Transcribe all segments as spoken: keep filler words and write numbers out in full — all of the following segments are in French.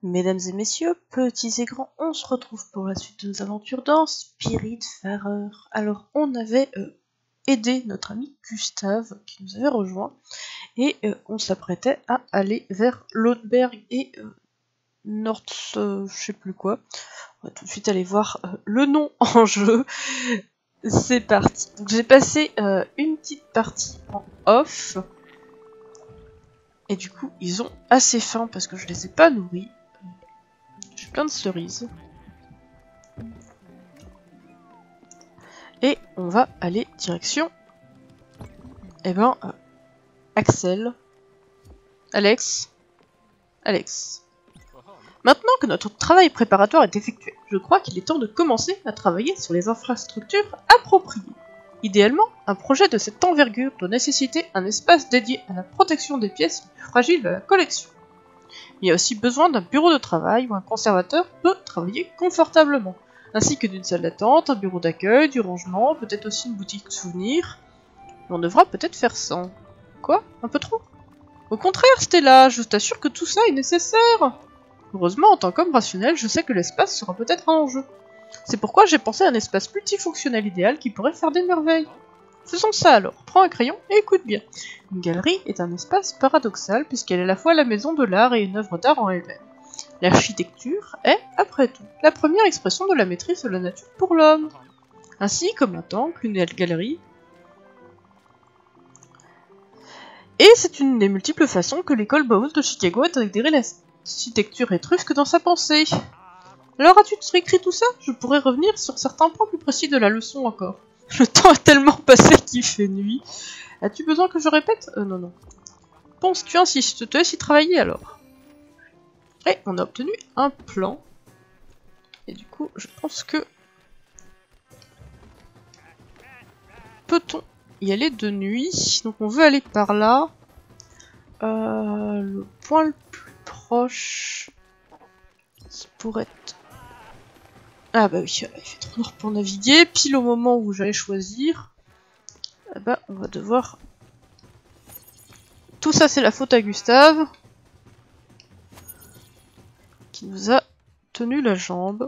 Mesdames et messieurs, petits et grands, on se retrouve pour la suite de nos aventures dans Spiritfarer. Alors, on avait euh, aidé notre ami Gustave qui nous avait rejoint et euh, on s'apprêtait à aller vers Lodberg et euh, Nord, euh, je sais plus quoi. On va tout de suite aller voir euh, le nom en jeu. C'est parti. Donc, j'ai passé euh, une petite partie en off. Et du coup, ils ont assez faim parce que je les ai pas nourris. J'ai plein de cerises. Et on va aller direction... Eh ben... Euh, Axel. Alex. Alex. Maintenant que notre travail préparatoire est effectué, je crois qu'il est temps de commencer à travailler sur les infrastructures appropriées. Idéalement, un projet de cette envergure doit nécessiter un espace dédié à la protection des pièces les plus fragiles de la collection. Il y a aussi besoin d'un bureau de travail où un conservateur peut travailler confortablement, ainsi que d'une salle d'attente, un bureau d'accueil, du rangement, peut-être aussi une boutique de souvenirs. Mais on devra peut-être faire sans. Quoi? Un peu trop? Au contraire, Stella, je t'assure que tout ça est nécessaire. Heureusement, en tant qu'homme rationnel, je sais que l'espace sera peut-être un enjeu. C'est pourquoi j'ai pensé à un espace multifonctionnel idéal qui pourrait faire des merveilles. Faisons ça alors, prends un crayon et écoute bien. Une galerie est un espace paradoxal puisqu'elle est à la fois la maison de l'art et une œuvre d'art en elle-même. L'architecture est, après tout, la première expression de la maîtrise de la nature pour l'homme. Ainsi, comme un temple, une galerie. Et c'est une des multiples façons que l'école Bowles de Chicago a intégré l'architecture étrusque dans sa pensée. Alors as-tu écrit tout ça? Je pourrais revenir sur certains points plus précis de la leçon encore. Le temps a tellement passé qu'il fait nuit. As-tu besoin que je répète? Euh, non, non. Penses-tu insistes, je te laisse y travailler alors. Et on a obtenu un plan. Et du coup, je pense que... Peut-on y aller de nuit? Donc on veut aller par là. Euh, le point le plus proche... Ça pourrait être... Ah bah oui, il fait trop noir pour naviguer. Pile au moment où j'allais choisir... Ah bah on va devoir... Tout ça c'est la faute à Gustave. Qui nous a tenu la jambe.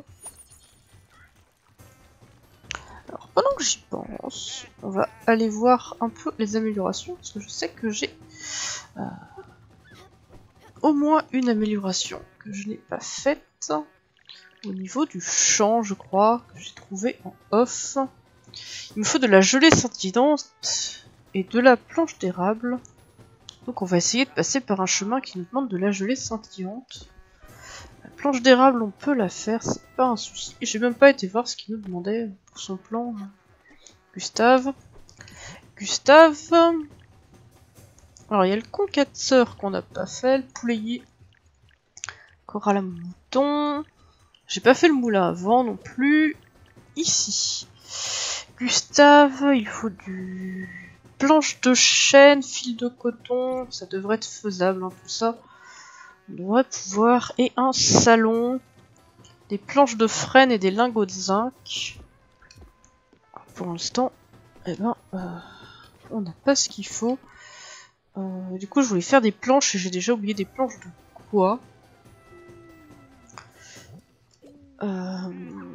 Alors pendant que j'y pense, on va aller voir un peu les améliorations. Parce que je sais que j'ai euh, au moins une amélioration que je n'ai pas faite. Au niveau du champ, je crois, que j'ai trouvé en off. Il me faut de la gelée scintillante et de la planche d'érable. Donc on va essayer de passer par un chemin qui nous demande de la gelée scintillante. La planche d'érable, on peut la faire, c'est pas un souci. Et j'ai même pas été voir ce qu'il nous demandait pour son plan. Gustave. Gustave. Alors il y a le concasseur qu'on n'a pas fait, le poulailler. Coral à mouton. J'ai pas fait le moulin avant non plus. Ici. Gustave, il faut du... planche de chêne, fil de coton. Ça devrait être faisable, hein, tout ça. On devrait pouvoir... Et un salon. Des planches de frêne et des lingots de zinc. Pour l'instant, eh ben, euh, on n'a pas ce qu'il faut. Euh, du coup, je voulais faire des planches et j'ai déjà oublié des planches de quoi. Euh...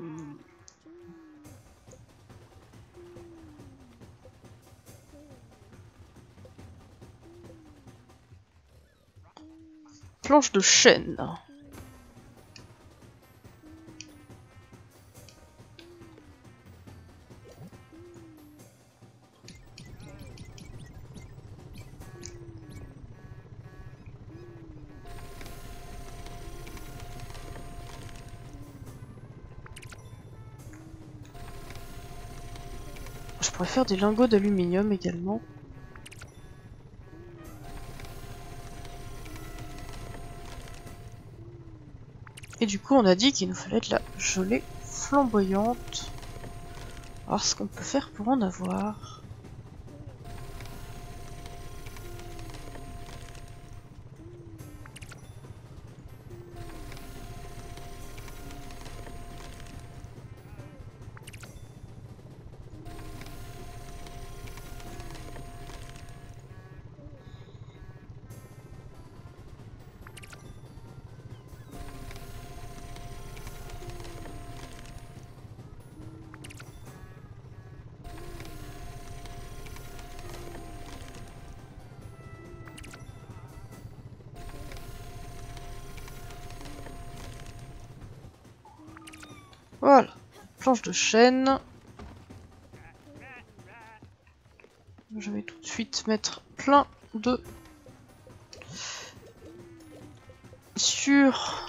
Planche de chêne. Je pourrais faire des lingots d'aluminium également. Et du coup, on a dit qu'il nous fallait de la gelée flamboyante. Alors, ce qu'on peut faire pour en avoir. Voilà, planche de chêne. Je vais tout de suite mettre plein de sur.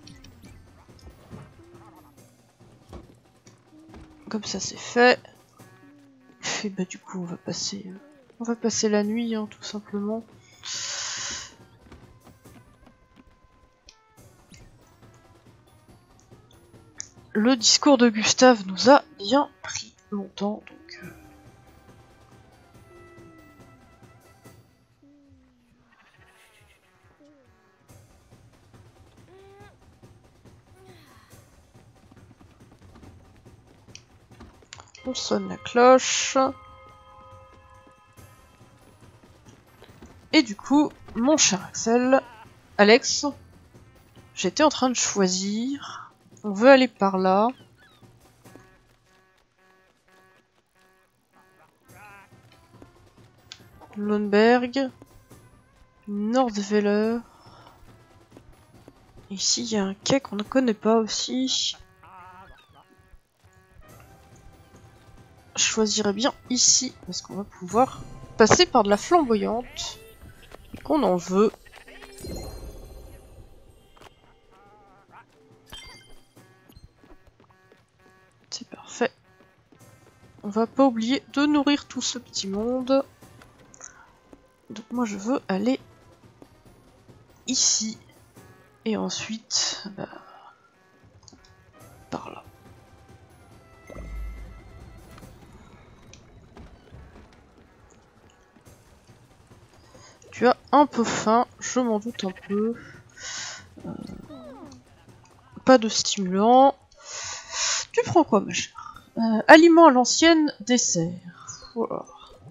Comme ça c'est fait. Et bah du coup on va passer, on va passer la nuit hein, tout simplement. Le discours de Gustave nous a bien pris longtemps donc. Euh... On sonne la cloche. Et du coup, mon cher Axel, Alex, j'étais en train de choisir. On veut aller par là. Lundberg. Nordveller. Ici, il y a un quai qu'on ne connaît pas aussi. Je choisirais bien ici, parce qu'on va pouvoir passer par de la flamboyante. Et qu'on en veut. C'est parfait. On va pas oublier de nourrir tout ce petit monde. Donc moi je veux aller ici. Et ensuite, bah, par là. Tu as un peu faim, je m'en doute un peu. Euh, pas de stimulant. Tu prends quoi, ma chère? euh, Aliments à l'ancienne, dessert. Voilà.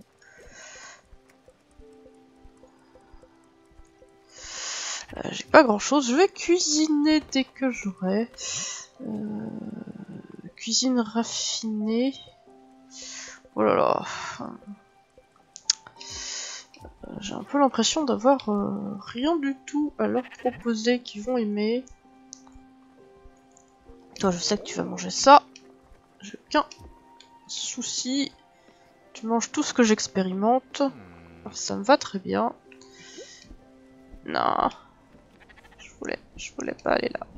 Euh, J'ai pas grand chose. Je vais cuisiner dès que j'aurai. Euh, cuisine raffinée. Oh là là. J'ai un peu l'impression d'avoir euh, rien du tout à leur proposer qu'ils vont aimer. Toi, je sais que tu vas manger ça. J'ai aucun souci. Tu manges tout ce que j'expérimente. Ça me va très bien. Non. Je voulais, je voulais pas aller là.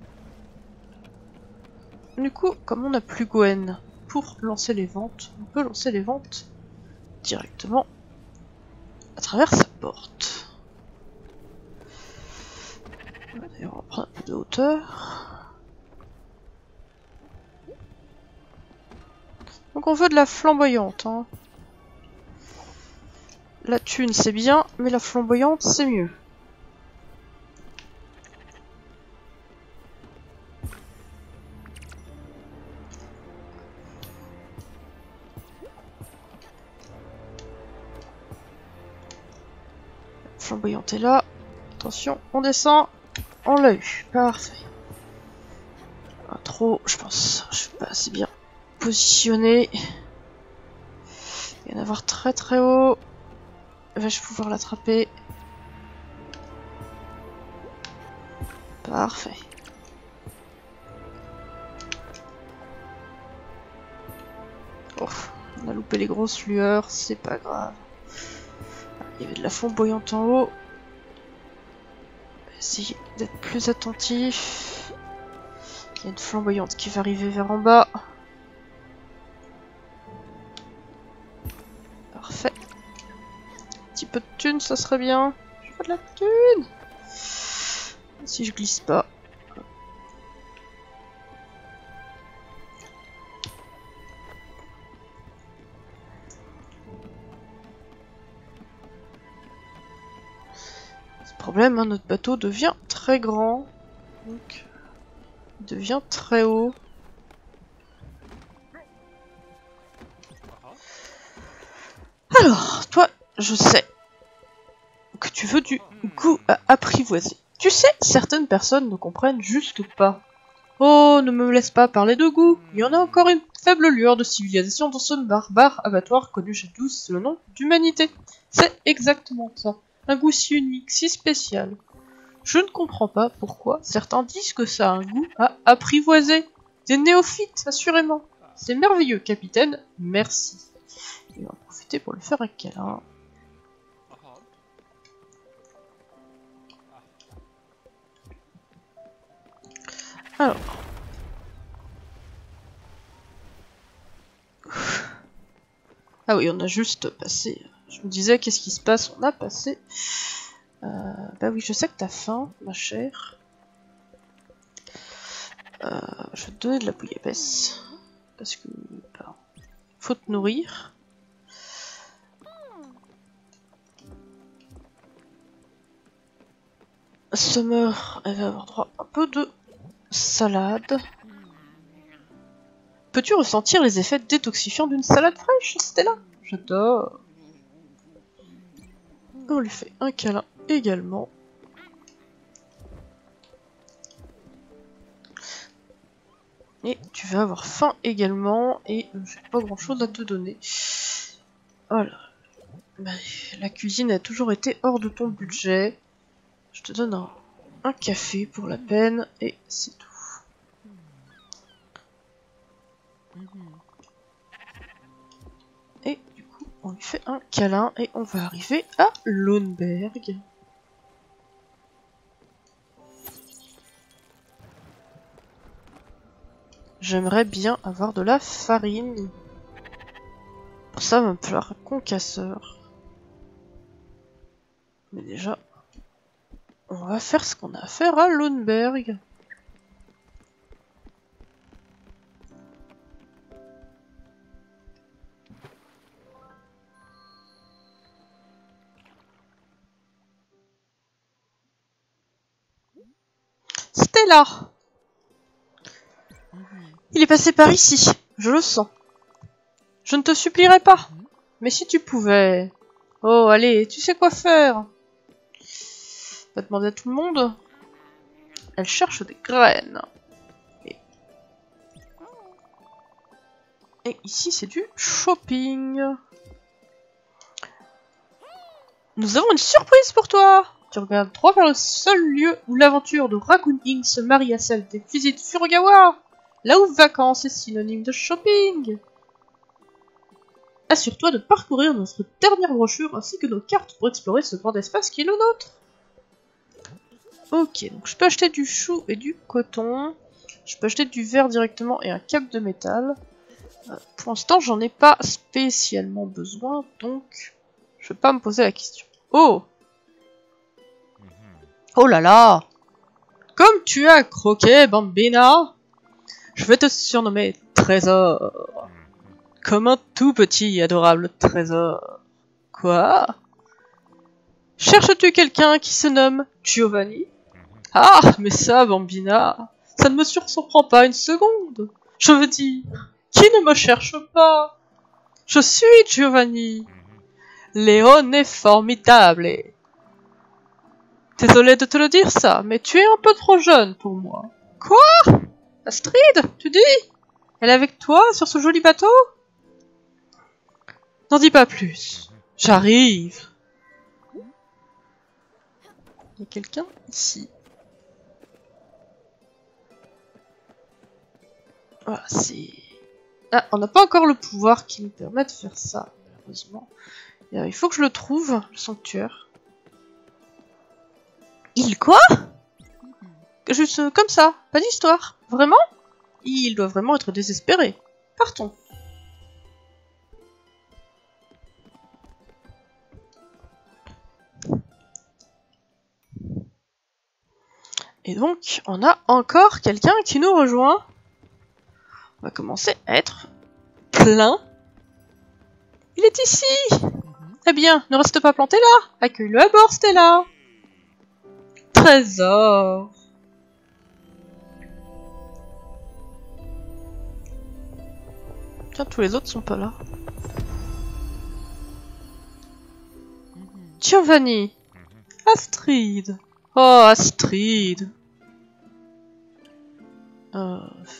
Du coup, comme on n'a plus Gwen pour lancer les ventes, on peut lancer les ventes directement à travers sa porte. D'ailleurs, on va prendre un peu de hauteur. Donc on veut de la flamboyante. Hein. La thune c'est bien, mais la flamboyante c'est mieux. Flamboyante est là. Attention, on descend. On l'a eu. Parfait. Ah, trop, je pense. Je suis pas assez bien positionné. Il va y en avoir très très haut. Vais-je pouvoir l'attraper? Parfait. Oh, on a loupé les grosses lueurs, c'est pas grave. Il y avait de la flamboyante en haut. On va essayer d'être plus attentif. Il y a une flamboyante qui va arriver vers en bas. Parfait. Un petit peu de thune, ça serait bien. Je veux de la thune. Si je glisse pas. Problème, hein, notre bateau devient très grand, donc il devient très haut. Alors, toi, je sais que tu veux du goût à apprivoiser. Tu sais, certaines personnes ne comprennent juste pas. Oh, ne me laisse pas parler de goût. Il y en a encore une faible lueur de civilisation dans ce barbare abattoir connu chez tous sous le nom d'humanité. C'est exactement ça. Un goût si unique, si spécial. Je ne comprends pas pourquoi certains disent que ça a un goût à apprivoiser. Des néophytes, assurément. C'est merveilleux, capitaine. Merci. Il va en profiter pour lui faire un câlin. Alors. Ah oui, on a juste passé. Je me disais, qu'est-ce qui se passe? On a passé. Euh, bah oui, je sais que t'as faim, ma chère. Euh, je vais te donner de la bouillabaisse. Parce que... Bah, faut te nourrir. Summer, elle va avoir droit à un peu de salade. Peux-tu ressentir les effets détoxifiants d'une salade fraîche, Stella? J'adore. On lui fait un câlin également. Et tu vas avoir faim également, et euh, j'ai pas grand chose à te donner. Voilà. Bah, la cuisine a toujours été hors de ton budget. Je te donne un, un café pour la peine, et c'est tout. Et du coup, on lui fait un câlin, et on va arriver à Loneberg. J'aimerais bien avoir de la farine. Pour ça, il va me falloir un concasseur. Mais déjà, on va faire ce qu'on a à faire à Loneberg. Stella! Il est passé par ici, je le sens. Je ne te supplierai pas, mais si tu pouvais... Oh, allez, tu sais quoi faire. Va demander à tout le monde. Elle cherche des graines. Et, Et ici, c'est du shopping. Nous avons une surprise pour toi. Tu regardes droit vers le seul lieu où l'aventure de Raccoon Inc se marie à celle des visites Furugawa. Là où vacances est synonyme de shopping. Assure-toi de parcourir notre dernière brochure ainsi que nos cartes pour explorer ce grand espace qui est le nôtre. Ok, donc je peux acheter du chou et du coton. Je peux acheter du verre directement et un cap de métal. Euh, pour l'instant, j'en ai pas spécialement besoin, donc je vais pas me poser la question. Oh! Oh là là! Comme tu as croqué, Bambina! Je vais te surnommer Trésor. Comme un tout petit et adorable trésor. Quoi? Cherches-tu quelqu'un qui se nomme Giovanni? Ah, mais ça, Bambina, ça ne me surprend pas une seconde. Je veux dire, qui ne me cherche pas? Je suis Giovanni. Léon formidable. Et... Désolé de te le dire ça, mais tu es un peu trop jeune pour moi. Quoi? Astrid, tu dis? Elle est avec toi sur ce joli bateau? N'en dis pas plus. J'arrive. Il y a quelqu'un ici. Voilà, c'est... Ah, on n'a pas encore le pouvoir qui nous permet de faire ça, malheureusement. Et, euh, il faut que je le trouve, le sanctuaire. Il quoi? Juste euh, comme ça, pas d'histoire. Vraiment? Il doit vraiment être désespéré. Partons. Et donc, on a encore quelqu'un qui nous rejoint. On va commencer à être plein. Il est ici. Eh bien, ne reste pas planté là. Accueille-le à bord, Stella. Trésor. Tiens, tous les autres sont pas là. Giovanni. Astrid. Oh, Astrid. Euh...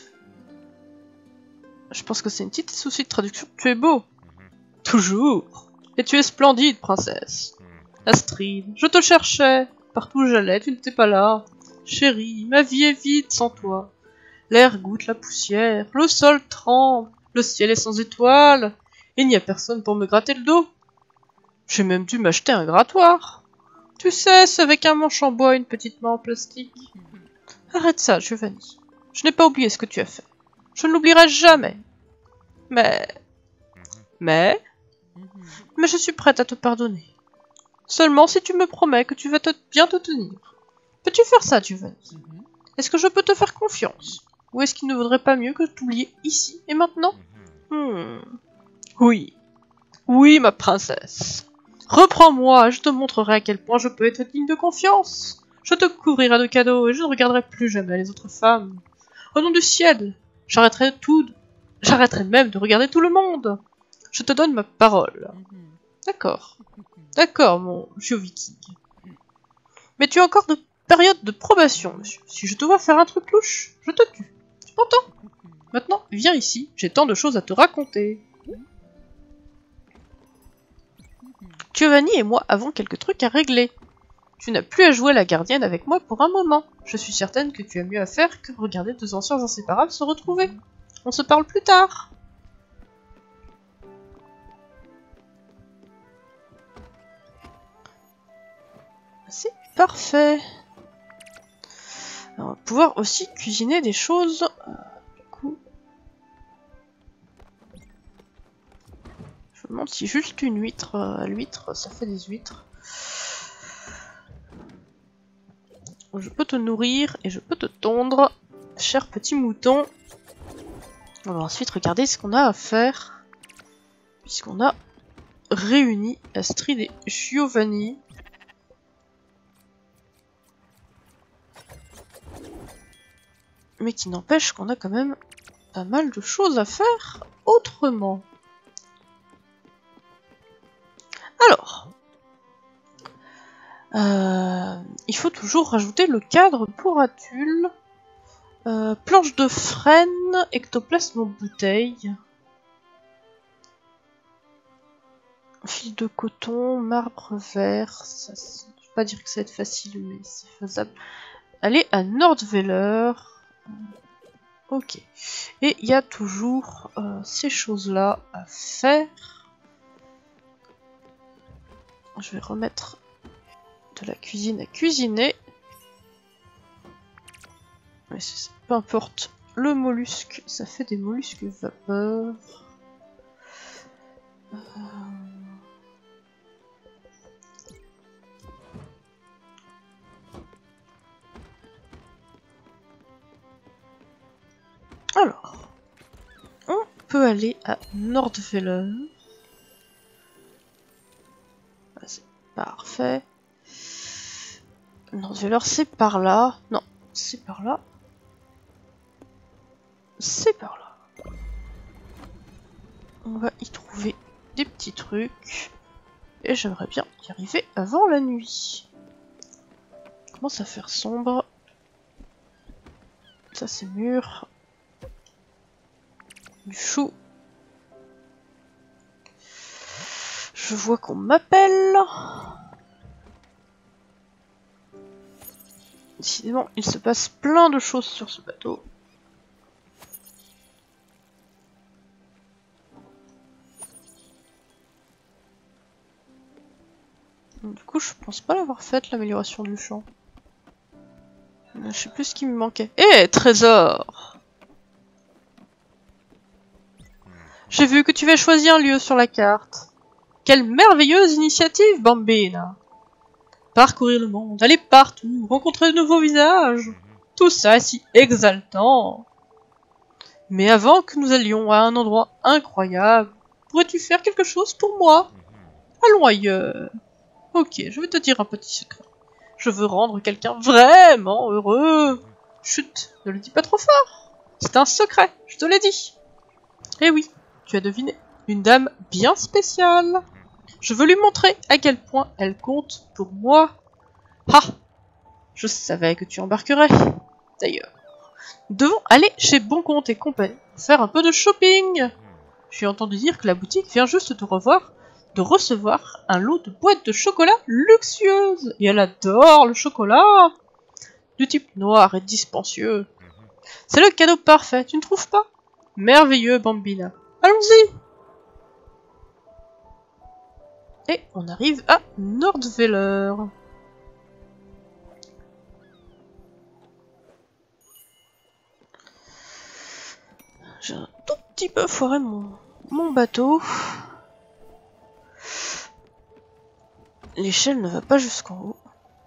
Je pense que c'est une petite souci de traduction. Tu es beau. Toujours. Et tu es splendide, princesse. Astrid, je te cherchais. Partout où j'allais, tu n'étais pas là. Chérie, ma vie est vide sans toi. L'air goûte la poussière, le sol tremble, le ciel est sans étoiles, il n'y a personne pour me gratter le dos. J'ai même dû m'acheter un grattoir. Tu sais, c'est avec un manche en bois et une petite main en plastique. Arrête ça, Giovanni. Je n'ai pas oublié ce que tu as fait. Je ne l'oublierai jamais. Mais... Mais... Mais je suis prête à te pardonner. Seulement si tu me promets que tu vas te... bien te tenir. Peux-tu faire ça, Giovanni? Est-ce que je peux te faire confiance? Ou est-ce qu'il ne vaudrait pas mieux que je t'oublie ici et maintenant? hmm. Oui. Oui, ma princesse. Reprends-moi, je te montrerai à quel point je peux être digne de confiance. Je te couvrirai de cadeaux et je ne regarderai plus jamais les autres femmes. Au nom du ciel, j'arrêterai tout... J'arrêterai même de regarder tout le monde. Je te donne ma parole. D'accord. D'accord, mon vieux viking. Mais tu as encore de période de probation, monsieur. Si je te vois faire un truc louche, je te tue. Tu m'entends? Maintenant, viens ici, j'ai tant de choses à te raconter. Giovanni et moi avons quelques trucs à régler. Tu n'as plus à jouer la gardienne avec moi pour un moment. Je suis certaine que tu as mieux à faire que regarder deux anciens inséparables se retrouver. On se parle plus tard. C'est parfait. Alors, on va pouvoir aussi cuisiner des choses. Euh, du coup, je me demande si juste une huître euh, à l'huître, ça fait des huîtres. Je peux te nourrir et je peux te tondre, cher petit mouton. On va ensuite regarder ce qu'on a à faire, puisqu'on a réuni Astrid et Giovanni. Mais qui n'empêche qu'on a quand même pas mal de choses à faire autrement. Alors, euh, il faut toujours rajouter le cadre pour Atul. Euh, planche de frêne, ectoplasme en bouteille. Fil de coton, marbre vert. Ça, ça, je vais pas dire que ça va être facile, mais c'est faisable. Allez à Nordveller. Ok. Et il y a toujours euh, ces choses-là à faire. Je vais remettre de la cuisine à cuisiner. Mais peu importe. Le mollusque, ça fait des mollusques vapeur. Euh... Alors, on peut aller à Nordveller. C'est parfait. Nordveller, c'est par là. Non, c'est par là. C'est par là. On va y trouver des petits trucs. Et j'aimerais bien y arriver avant la nuit. Commence à faire sombre. Ça c'est mûr. Du chou. Je vois qu'on m'appelle. Décidément, il se passe plein de choses sur ce bateau. Du coup, je pense pas l'avoir faite, l'amélioration du champ. Je sais plus ce qui me manquait. Eh, trésor! J'ai vu que tu avais choisi un lieu sur la carte. Quelle merveilleuse initiative, Bambina! Parcourir le monde, aller partout, rencontrer de nouveaux visages. Tout ça est si exaltant. Mais avant que nous allions à un endroit incroyable, pourrais-tu faire quelque chose pour moi? Allons ailleurs. Ok, je vais te dire un petit secret. Je veux rendre quelqu'un vraiment heureux. Chut, ne le dis pas trop fort. C'est un secret, je te l'ai dit. Eh oui, tu as deviné. Une dame bien spéciale. Je veux lui montrer à quel point elle compte pour moi. Ah, je savais que tu embarquerais. D'ailleurs, nous devons aller chez Bon Compte et compagnie faire un peu de shopping. J'ai entendu dire que la boutique vient juste de revoir, de recevoir un lot de boîtes de chocolat luxueuses. Et elle adore le chocolat. Du type noir et dispendieux. C'est le cadeau parfait, tu ne trouves pas? Merveilleux, Bambina. Allons-y! Et on arrive à Nordveller. J'ai un tout petit peu foiré mon, mon bateau. L'échelle ne va pas jusqu'en haut.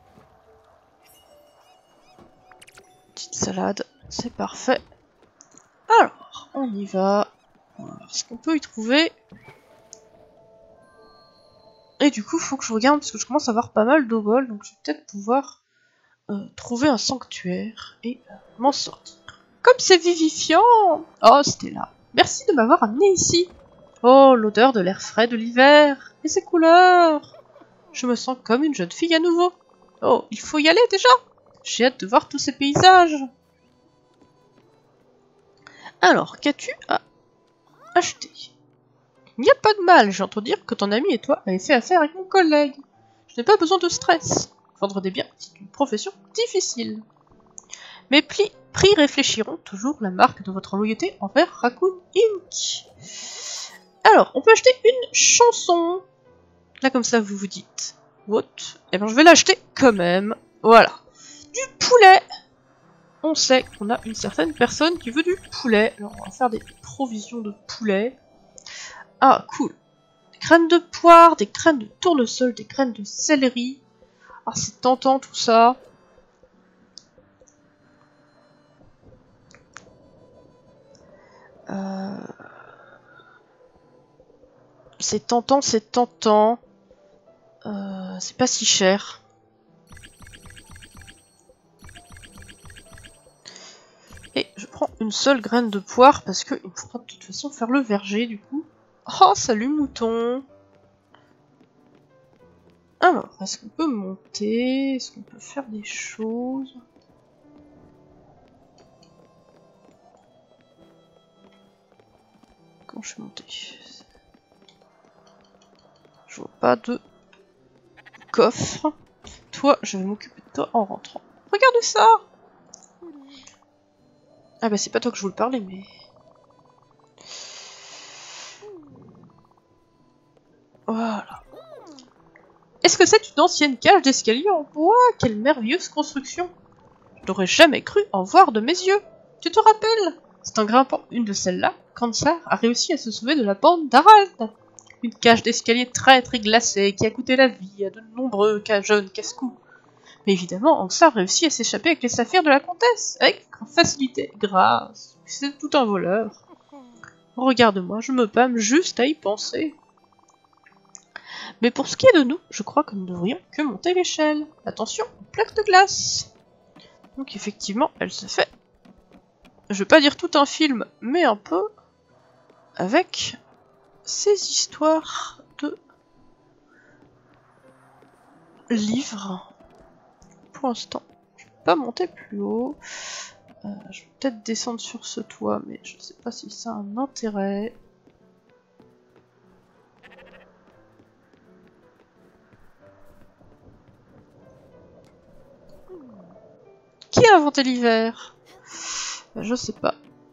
Petite salade, c'est parfait. Alors, on y va. On va voir ce qu'on peut y trouver. Et du coup, faut que je regarde parce que je commence à avoir pas mal d'oboles, donc je vais peut-être pouvoir euh, trouver un sanctuaire et euh, m'en sortir. Comme c'est vivifiant! Oh, c'était là. Merci de m'avoir amené ici. Oh, l'odeur de l'air frais de l'hiver et ses couleurs. Je me sens comme une jeune fille à nouveau. Oh, il faut y aller déjà. J'ai hâte de voir tous ces paysages. Alors, qu'as-tu à acheter? Il n'y a pas de mal, j'ai entendu dire que ton ami et toi avez fait affaire avec mon collègue. Je n'ai pas besoin de stress. Vendre des biens, c'est une profession difficile. Mes plis, prix réfléchiront toujours la marque de votre loyauté envers Raccoon Incorporated. Alors, on peut acheter une chanson. Là, comme ça, vous vous dites. What? Eh bien, je vais l'acheter quand même. Voilà. Du poulet. On sait qu'on a une certaine personne qui veut du poulet. Alors, on va faire des provisions de poulet. Ah, cool. Des graines de poire, des graines de tournesol, des graines de céleri. Ah, c'est tentant tout ça. Euh... C'est tentant, c'est tentant. Euh, c'est pas si cher. Et je prends une seule graine de poire parce qu'il me faudra de toute façon faire le verger du coup. Oh, salut mouton! Alors, est-ce qu'on peut monter? Est-ce qu'on peut faire des choses? Comment je suis monté? Je vois pas de coffre. Toi, je vais m'occuper de toi en rentrant. Regarde ça! Ah bah c'est pas toi que je voulais parler, mais... Voilà. Est-ce que c'est une ancienne cage d'escalier en bois? Quelle merveilleuse construction! Je n'aurais jamais cru en voir de mes yeux. Tu te rappelles? C'est en grimpant une de celles-là qu'Ansar a réussi à se sauver de la bande d'Harald. Une cage d'escalier très très glacée qui a coûté la vie à de nombreux jeunes casse-cou. Mais évidemment, Ansar réussit à s'échapper avec les saphirs de la comtesse, avec facilité, grâce. C'est tout un voleur. Regarde-moi, je me pâme juste à y penser. Mais pour ce qui est de nous, je crois que nous ne devrions que monter l'échelle. Attention, plaque de glace. Donc effectivement, elle se fait, je vais pas dire tout un film, mais un peu, avec ces histoires de livres. Pour l'instant, je vais pas monter plus haut. Euh, je vais peut-être descendre sur ce toit, mais je sais pas si ça a un intérêt. Qui a inventé l'hiver? Je sais pas.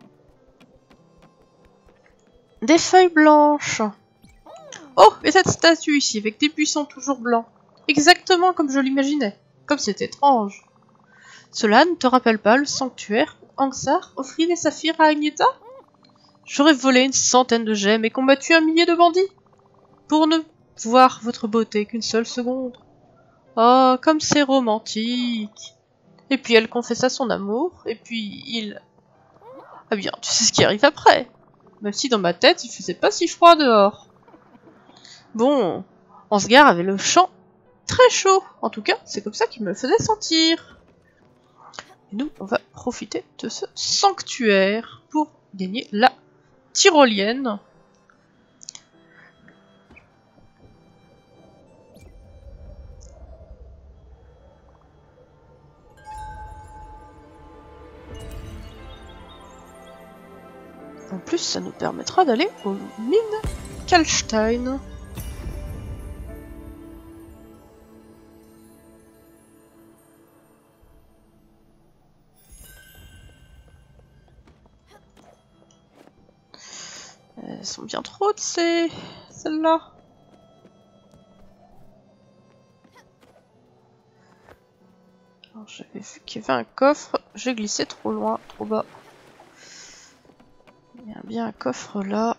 Des feuilles blanches. Oh, et cette statue ici, avec des buissons toujours blancs. Exactement comme je l'imaginais. Comme c'est étrange. Cela ne te rappelle pas le sanctuaire où Ansar offrit des saphirs à Agnetha? J'aurais volé une centaine de gemmes et combattu un millier de bandits pour ne voir votre beauté qu'une seule seconde. Oh, comme c'est romantique. Et puis elle confessa son amour, et puis il... Ah bien, tu sais ce qui arrive après. Même si dans ma tête, il faisait pas si froid dehors. Bon, Ansgar avait le champ très chaud. En tout cas, c'est comme ça qu'il me le faisait sentir. Et nous, on va profiter de ce sanctuaire pour gagner la tyrolienne. En plus, ça nous permettra d'aller aux mines Kalstein. elles sont bien trop de ces... celles-là. J'avais vu qu'il y avait un coffre, j'ai glissé trop loin, trop bas. Il y a bien un coffre là.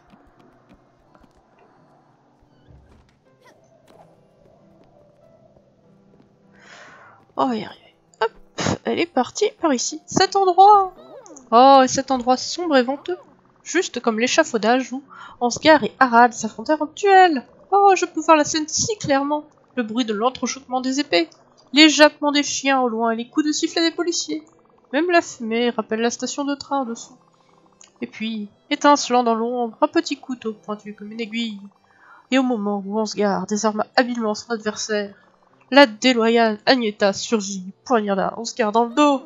Oh, y arriver. Hop, elle est partie par ici. Cet endroit. Oh, et cet endroit sombre et venteux. Juste comme l'échafaudage où Ansgar et Harald s'affrontèrent en duel. Oh, je peux voir la scène si clairement. Le bruit de l'entrechoquement des épées, les jappements des chiens au loin et les coups de sifflet des policiers. Même la fumée rappelle la station de train en dessous. Et puis, étincelant dans l'ombre, un petit couteau pointu comme une aiguille. Et au moment où Ansgar désarma habilement son adversaire, la déloyale Agnetha surgit, poignarda Ansgar dans le dos.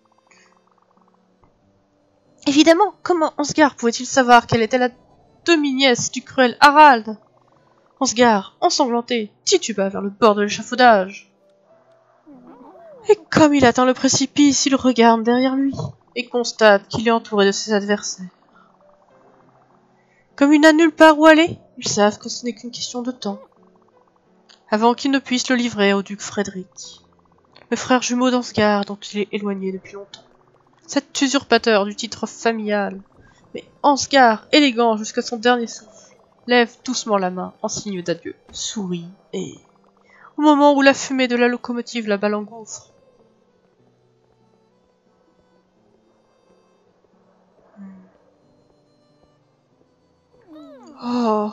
Évidemment, comment Ansgar pouvait-il savoir qu'elle était la demi-nièce du cruel Harald? Ansgar, ensanglanté, tituba vers le bord de l'échafaudage. Et comme il atteint le précipice, il regarde derrière lui et constate qu'il est entouré de ses adversaires. Comme il n'a nulle part où aller, ils savent que ce n'est qu'une question de temps, avant qu'ils ne puissent le livrer au duc Frédéric, le frère jumeau d'Ansgar dont il est éloigné depuis longtemps. Cet usurpateur du titre familial, mais Ansgar, élégant jusqu'à son dernier souffle, lève doucement la main en signe d'adieu, sourit et, au moment où la fumée de la locomotive la balle engouffre, oh.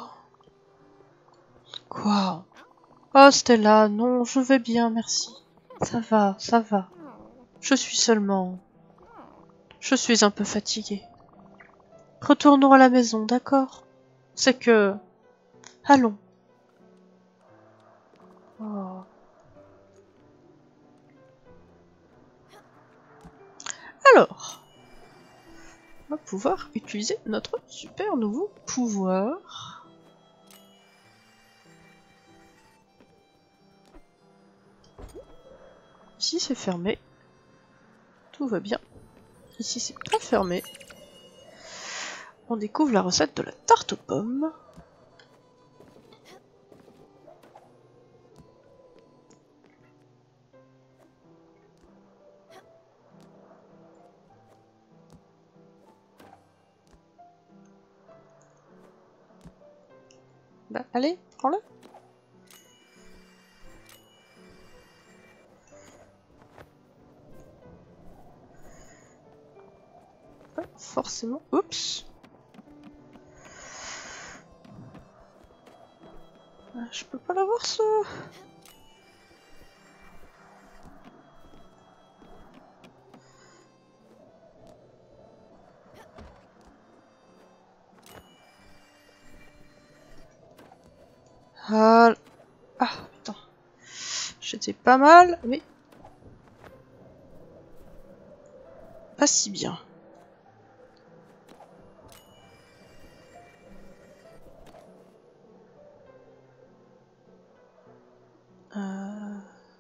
Quoi? Oh Stella, non, je vais bien, merci. Ça va, ça va. Je suis seulement... Je suis un peu fatiguée. Retournons à la maison, d'accord? C'est que... Allons. Oh. Alors, on va pouvoir utiliser notre super nouveau pouvoir. Ici c'est fermé. Tout va bien. Ici c'est pas fermé. On découvre la recette de la tarte aux pommes. Bah allez, prends-le. Pas forcément. Oups. Je peux pas l'avoir ce... Ah, ah putain. J'étais pas mal, mais... pas si bien. Euh...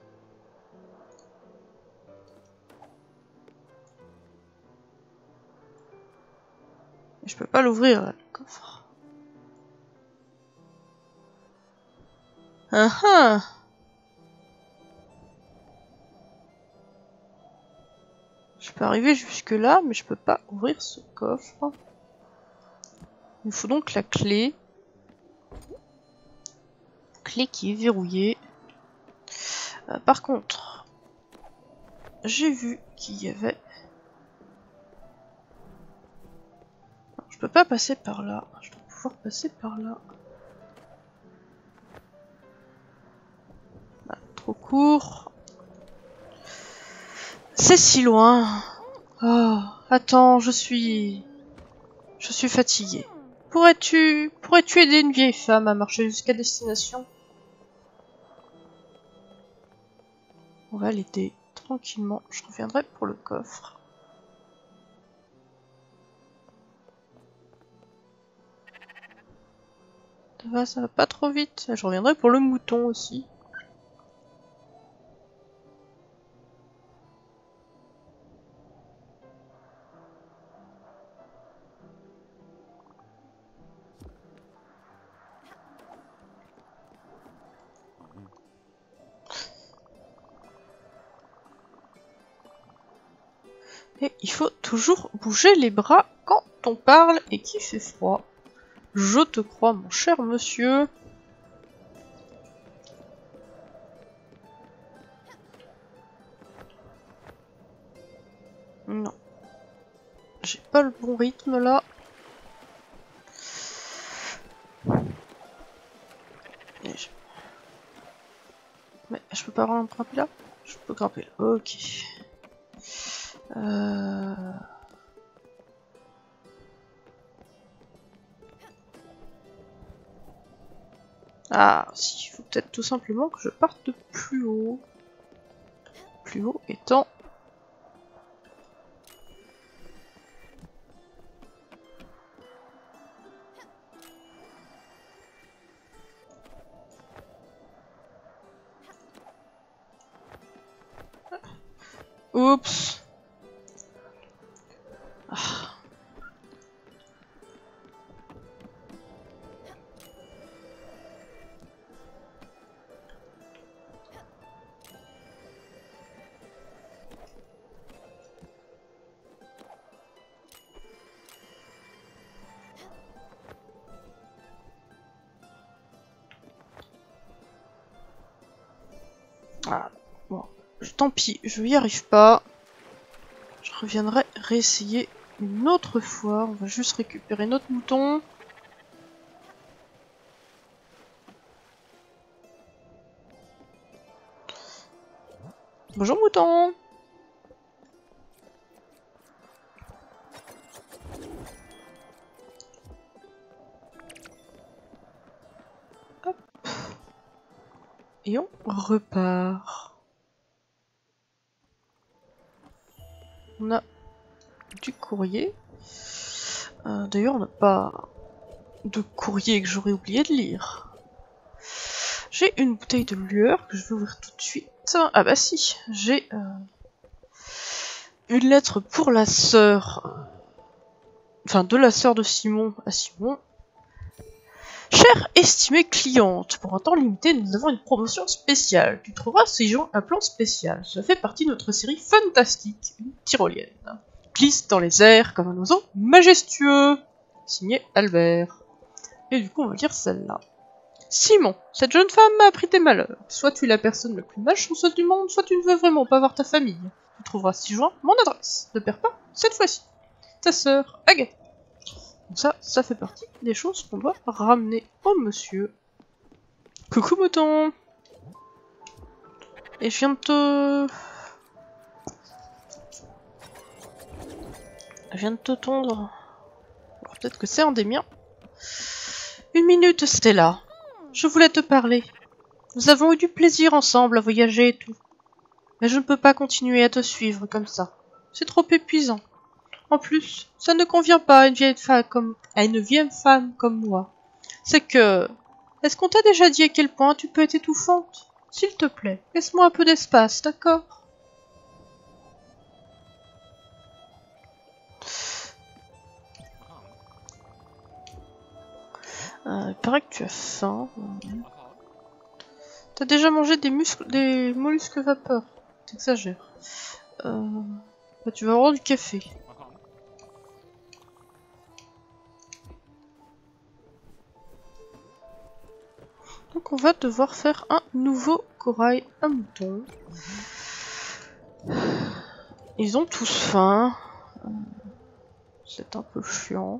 Je peux pas l'ouvrir, le coffre. Ah ah! Je peux arriver jusque là, mais je peux pas ouvrir ce coffre. Il me faut donc la clé. Clé qui est verrouillée. Euh, par contre, j'ai vu qu'il y avait... Non, je peux pas passer par là. Je dois pouvoir passer par là. Ah, trop court. C'est si loin. Oh, attends, je suis... Je suis fatiguée. Pourrais-tu... Pourrais-tu aider une vieille femme à marcher jusqu'à destination? On va l'aider tranquillement. Je reviendrai pour le coffre. Ça va, ça va pas trop vite. Je reviendrai pour le mouton aussi. Et il faut toujours bouger les bras quand on parle et qu'il fait froid. Je te crois, mon cher monsieur. Non. J'ai pas le bon rythme là. Je... Mais je peux pas vraiment grimper là? Je peux grimper là. Ok. Euh... Ah, si, il faut peut-être tout simplement que je parte de plus haut. Plus haut étant... Oups. Ah. Ah, bon, tant pis, je n'y arrive pas. Je reviendrai réessayer une autre fois. On va juste récupérer notre mouton. Bonjour mouton. Hop. Et on repart. On a du courrier. Euh, D'ailleurs, on n'a pas de courrier que j'aurais oublié de lire. J'ai une bouteille de lueur que je vais ouvrir tout de suite. Ah bah si, j'ai euh, une lettre pour la sœur, enfin de la sœur de Simon à Simon. Chère estimée cliente, pour un temps limité, nous avons une promotion spéciale. Tu trouveras ces jours un plan spécial. Ça fait partie de notre série fantastique, une tyrolienne. Glisse dans les airs comme un oiseau majestueux. Signé Albert. Et du coup, on va lire celle-là. Simon, cette jeune femme m'a appris tes malheurs. Soit tu es la personne la plus malchanceuse du monde, soit tu ne veux vraiment pas voir ta famille. Tu trouveras ci joint mon adresse. Ne perds pas, cette fois-ci. Ta sœur, Agathe. Donc ça, ça fait partie des choses qu'on doit ramener au monsieur. Coucou mouton. Et je viens de te... Je viens de te tondre. Alors peut-être que c'est un des miens. Une minute, Stella. Je voulais te parler. Nous avons eu du plaisir ensemble à voyager et tout. Mais je ne peux pas continuer à te suivre comme ça. C'est trop épuisant. En plus, ça ne convient pas à une vieille femme comme, à une vieille femme comme moi. C'est que... Est-ce qu'on t'a déjà dit à quel point tu peux être étouffante? S'il te plaît, laisse-moi un peu d'espace, d'accord? Euh, il paraît que tu as faim. T'as déjà mangé des muscles, des mollusques vapeur. T'exagères. Euh, bah, tu vas avoir du café. Donc on va devoir faire un nouveau corail à mouton. Ils ont tous faim. C'est un peu chiant.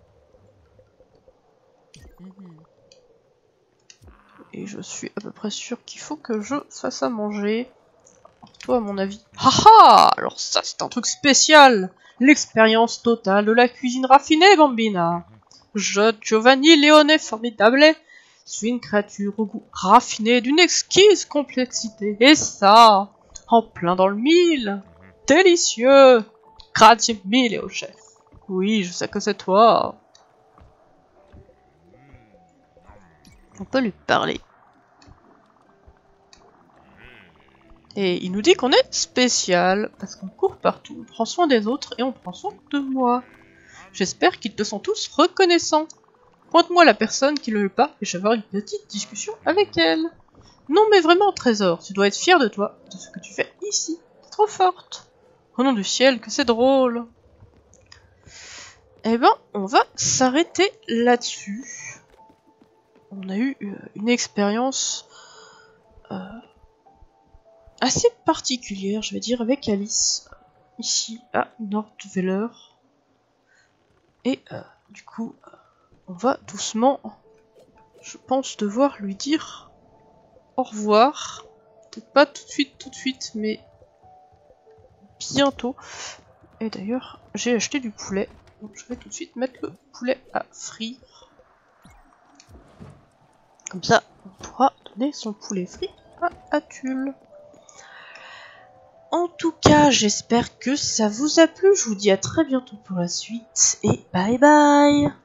Et je suis à peu près sûr qu'il faut que je fasse à manger. Alors toi, à mon avis... Haha! Alors ça, c'est un truc spécial! L'expérience totale de la cuisine raffinée, Bambina! Je, Giovanni Leone Formidable, suis une créature au goût raffiné d'une exquise complexité. Et ça, en plein dans le mille! Délicieux! Grazie mille au chef! Oui, je sais que c'est toi! On peut lui parler. Et il nous dit qu'on est spécial, parce qu'on court partout, on prend soin des autres et on prend soin de moi. J'espère qu'ils te sont tous reconnaissants. Pointe-moi la personne qui ne le veut pas et je vais avoir une petite discussion avec elle. Non mais vraiment, Trésor, tu dois être fier de toi, de ce que tu fais ici. T'es trop forte. Au nom du ciel, que c'est drôle. Eh ben, on va s'arrêter là-dessus. On a eu une expérience euh, assez particulière, je vais dire, avec Alice, ici à Nordveller. Et euh, du coup, on va doucement, je pense, devoir lui dire au revoir. Peut-être pas tout de suite, tout de suite, mais bientôt. Et d'ailleurs, j'ai acheté du poulet. Donc je vais tout de suite mettre le poulet à frire. Comme ça, on pourra donner son poulet frit à Atul. En tout cas, j'espère que ça vous a plu. Je vous dis à très bientôt pour la suite. Et bye bye!